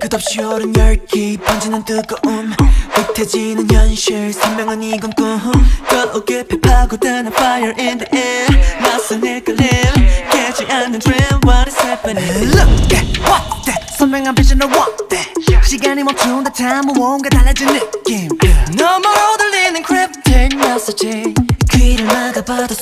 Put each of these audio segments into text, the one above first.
끝없이 오른 열기 번지는 뜨거움 흩어지는 현실 선명한 이건 꿈 더욱이 파고드는 fire in the air 낯선 헷갈림 깨지 않는 dream what is happening Look at what that 선명한 vision of what that 시간이 멈춘 듯한 무언가 달라진 느낌 너머로 들리는 cryptic message 귀를 막아봐도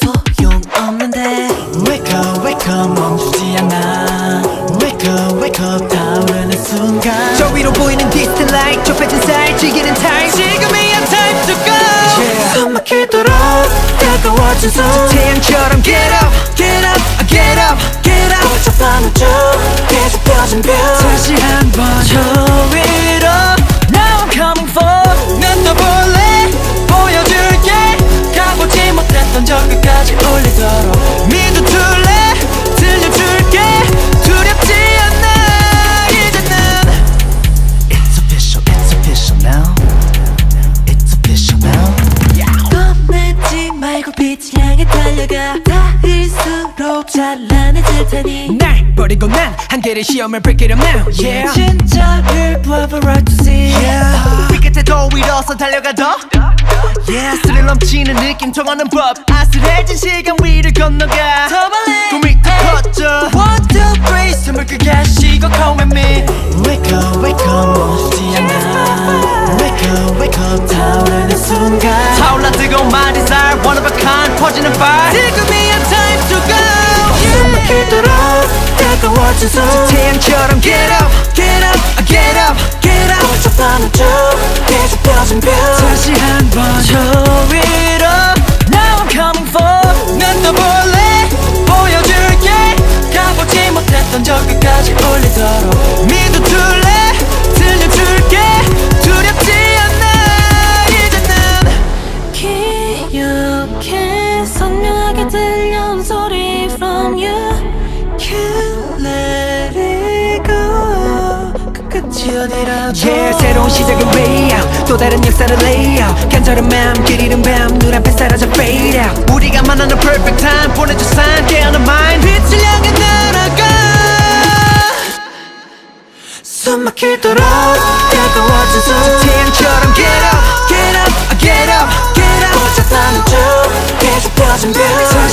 소용없는데 Wake up 멈추지 않아 Wake up 타오르는 순간 저 위로 보이는 distant light 좁혀진 사이 지기는 time 지금이야 time to go 숨 막히도록 가까워진 손 태양처럼 get up get up get up get up 고쳐봐는 쭉 계속 펴진 뷰 다시 한번 저 위로 Now I'm coming for 난 떠볼래 보여줄게 가보지 못했던 저 끝까지 올리도록 믿어줄래 들려줄게 두렵지 않아 이제는 It's official now It's official now 겁내지 말고 빛을 향해 달려가 닿을수록 찬란해질 테니 날 버리고 난 한계를 시험을 break it up now yeah 진짜를 봐봐 right to see yeah 위 끝에 더 위로서 달려가 더 Yeah 스릴 넘치는 느낌 통하는 법 아슬해진 시간 위를 건너가 더 빨리 꿈이 더 커져 1, 2, 3 숨을 크게 쉬고 come with me Wake up 멈추지 않아 Wake up 타오르는 순간 타올라 뜨거운 my desire one of a kind 퍼지는 fire 지금이야 time to go 숨 막히도록 가까워진 손 태양처럼 get up get up get up get up 고쳐봐는 쭉 계속 펴진 뷰 다시 한번 저 위로 Now I'm coming for 난 떠볼래 보여줄게 가보지 못했던 저 끝까지 올리도록 믿어줄래 들려줄게 두렵지 않아 이제는 기억해 선명하게 들려온 소리 from you Can't let it go 끝이 어디라도 Yeah 새로운 시작은 way out 또 다른 역사를 lay out 간절한 마음 길 잃은 밤 눈앞에 사라져 fade out 우리가 만나는 perfect time 보내줘 sign 깨어난 mind 빛을 향해 날아가 숨 막히도록 가까워진 손 태양처럼 get up get up get up get up 고쳐봐는 쭉 계속 펴진 뷰